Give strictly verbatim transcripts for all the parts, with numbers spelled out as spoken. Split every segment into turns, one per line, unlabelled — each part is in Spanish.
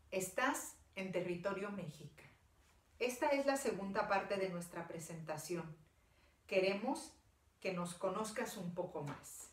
Estás en Territorio Mexica. Esta es la segunda parte de nuestra presentación. Queremos que nos conozcas un poco más.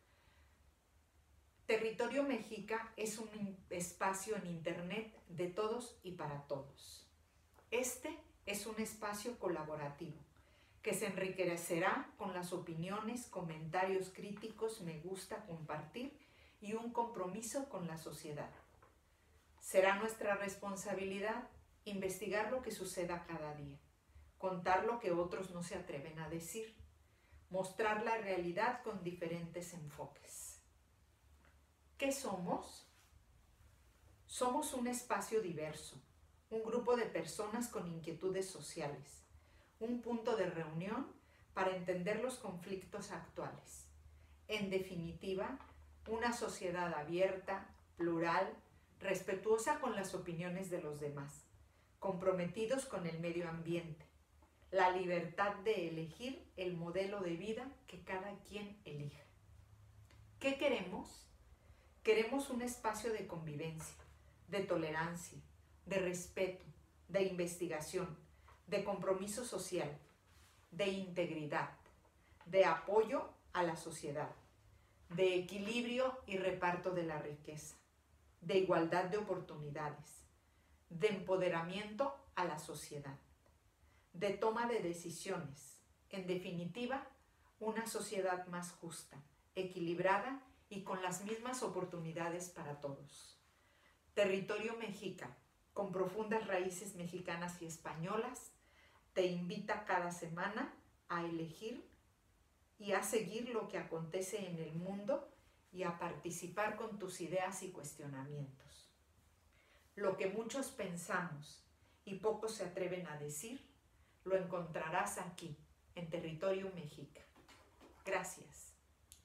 Territorio Mexica es un espacio en Internet de todos y para todos. Este es un espacio colaborativo que se enriquecerá con las opiniones, comentarios críticos, me gusta, compartir y un compromiso con la sociedad. Será nuestra responsabilidad investigar lo que suceda cada día, contar lo que otros no se atreven a decir, mostrar la realidad con diferentes enfoques. ¿Qué somos? Somos un espacio diverso, un grupo de personas con inquietudes sociales, un punto de reunión para entender los conflictos actuales. En definitiva, una sociedad abierta, plural, respetuosa con las opiniones de los demás, comprometidos con el medio ambiente, la libertad de elegir el modelo de vida que cada quien elija. ¿Qué queremos? Queremos un espacio de convivencia, de tolerancia, de respeto, de investigación, de compromiso social, de integridad, de apoyo a la sociedad, de equilibrio y reparto de la riqueza, de igualdad de oportunidades, de empoderamiento a la sociedad, de toma de decisiones, en definitiva, una sociedad más justa, equilibrada y con las mismas oportunidades para todos. Territorio Mexica, con profundas raíces mexicanas y españolas, te invita cada semana a elegir y a seguir lo que acontece en el mundo y a participar con tus ideas y cuestionamientos. Lo que muchos pensamos y pocos se atreven a decir, lo encontrarás aquí, en Territorio Mexica. Gracias.